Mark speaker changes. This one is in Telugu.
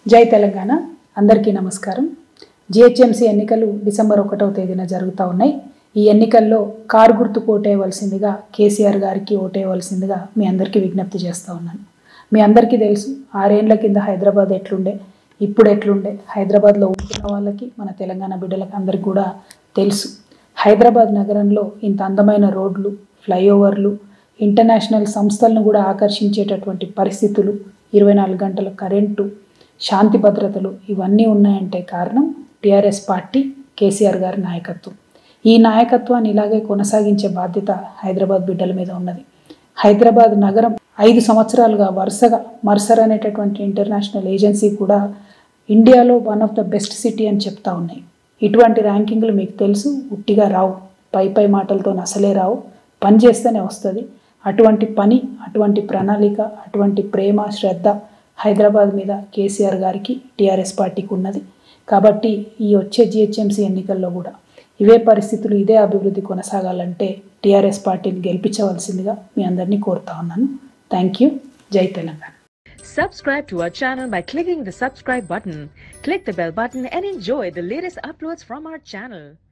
Speaker 1: జై తెలంగాణ అందరికీ నమస్కారం। జిహెచ్ఎంసీ ఎన్నికలు డిసెంబర్ 1వ తేదీన జరుగుతూ ఉన్నాయి। ఈ ఎన్నికల్లో కారు గుర్తుకు ఓటేయవలసిందిగా కేసీఆర్ గారికి ఓటేయవలసిందిగా మీ అందరికీ విజ్ఞప్తి చేస్తూ ఉన్నాను। మీ అందరికీ తెలుసు 6 ఏళ్ల కింద హైదరాబాద్ ఎట్లుండే ఇప్పుడు ఎట్లుండే హైదరాబాద్లో ఉంటున్న వాళ్ళకి మన తెలంగాణ బిడ్డలకు అందరికీ కూడా తెలుసు। హైదరాబాద్ నగరంలో ఇంత అందమైన రోడ్లు ఫ్లైఓవర్లు ఇంటర్నేషనల్ సంస్థలను కూడా ఆకర్షించేటటువంటి పరిస్థితులు 24 గంటల కరెంటు శాంతి భద్రతలు ఇవన్నీ ఉన్నాయంటే కారణం టిఆర్ఎస్ పార్టీ కేసీఆర్ గారి నాయకత్వం। ఈ నాయకత్వాన్ని ఇలాగే కొనసాగించే బాధ్యత హైదరాబాద్ బిడ్డల మీద ఉన్నది। హైదరాబాద్ నగరం 5 సంవత్సరాలుగా వరుసగా మర్సర్ అనేటటువంటి ఇంటర్నేషనల్ ఏజెన్సీ కూడా ఇండియాలో one of the best city అని చెప్తా ఉన్నాయి। ఇటువంటి ర్యాంకింగ్లు మీకు తెలుసు, ఉట్టిగా రావు, పై మాటలతో అసలే రావు, పని చేస్తేనే వస్తుంది। అటువంటి పని, అటువంటి ప్రణాళిక, అటువంటి ప్రేమ శ్రద్ధ హైదరాబాద్ మీద కేసీఆర్ గారికి టిఆర్ఎస్ పార్టీకి ఉన్నది। కాబట్టి ఈ వచ్చే జిహెచ్ఎంసీ ఎన్నికల్లో కూడా ఇవే పరిస్థితులు ఇదే అభివృద్ధి కొనసాగాలంటే టిఆర్ఎస్ పార్టీని గెలిపించవలసిందిగా మీ అందరినీ కోరుతా ఉన్నాను। Thank you. జై Telangana.
Speaker 2: Subscribe to our channel by clicking the subscribe button. Click the bell button and enjoy the latest uploads from our channel.